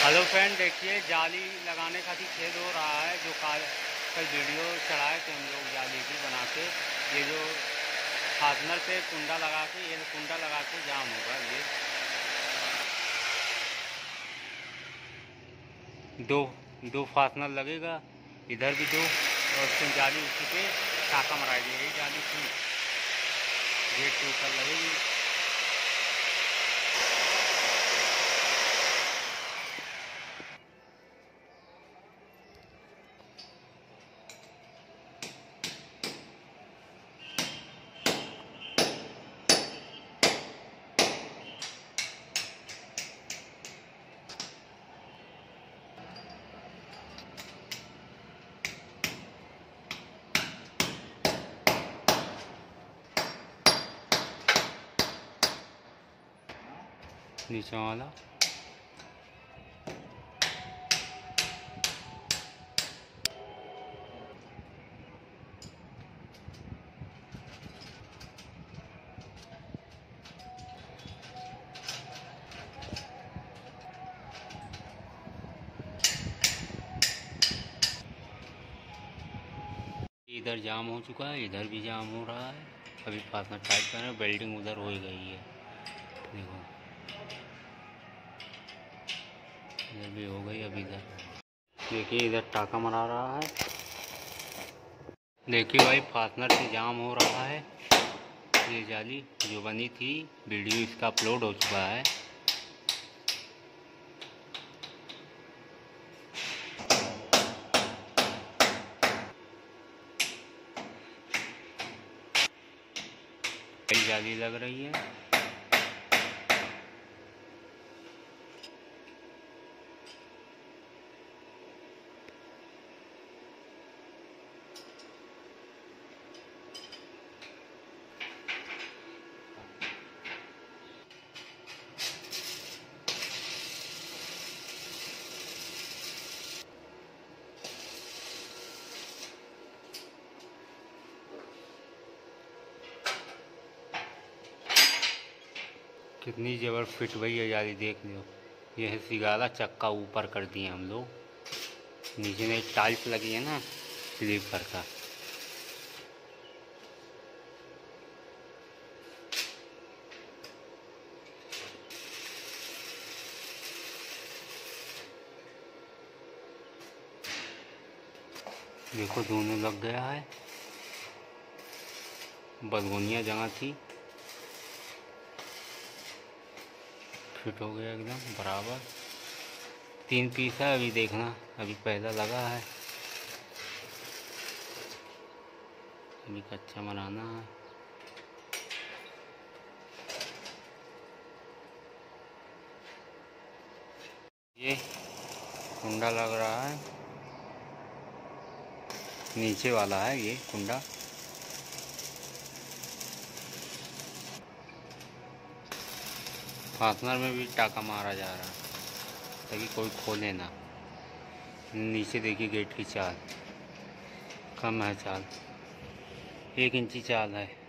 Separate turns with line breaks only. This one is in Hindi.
हेलो फ्रेंड, देखिए जाली लगाने का भी खेल हो रहा है। जो कल वीडियो चढ़ाए थे हम लोग जाली की बना के। ये जो फास्टनर पे कुंडा लगा के, ये कुंडा लगा के जाम होगा। ये दो फास्टनर लगेगा, इधर भी दो, और उसमें जाली उसी पे टाका मराई जाएगी। जाली की गेट के ऊपर लगेगी। नीचे वाला इधर जाम हो चुका है, इधर भी जाम हो रहा है। अभी फास्टनर टाइट कर रहे हैं, वेल्डिंग उधर हो गई है। देखो इधर भी हो गई। अभी इधर देखिए, इधर टाका मरा रहा है। देखिए भाई, फास्टनर से जाम हो रहा है। ये जाली जो बनी थी, वीडियो इसका अपलोड हो चुका है। कई जाली लग रही है। कितनी जबर फिट भई है जाली, देख लो। यह सिगाला चक्का ऊपर कर दिए हम लोग। नीचे में टाइल्स लगी है ना, स्लीपर का। देखो दोनों लग गया है। बदगुनिया जगह थी, फिट हो गया एकदम बराबर। 3 पीस है। अभी देखना, अभी पहला लगा है, अभी कच्चा बनाना है। ये कुंडा लग रहा है, नीचे वाला है ये कुंडा। फास्टनर में भी टाका मारा जा रहा है ताकि कोई खोले ना। नीचे देखिए, गेट की चाल कम है, चाल 1 इंची चाल है।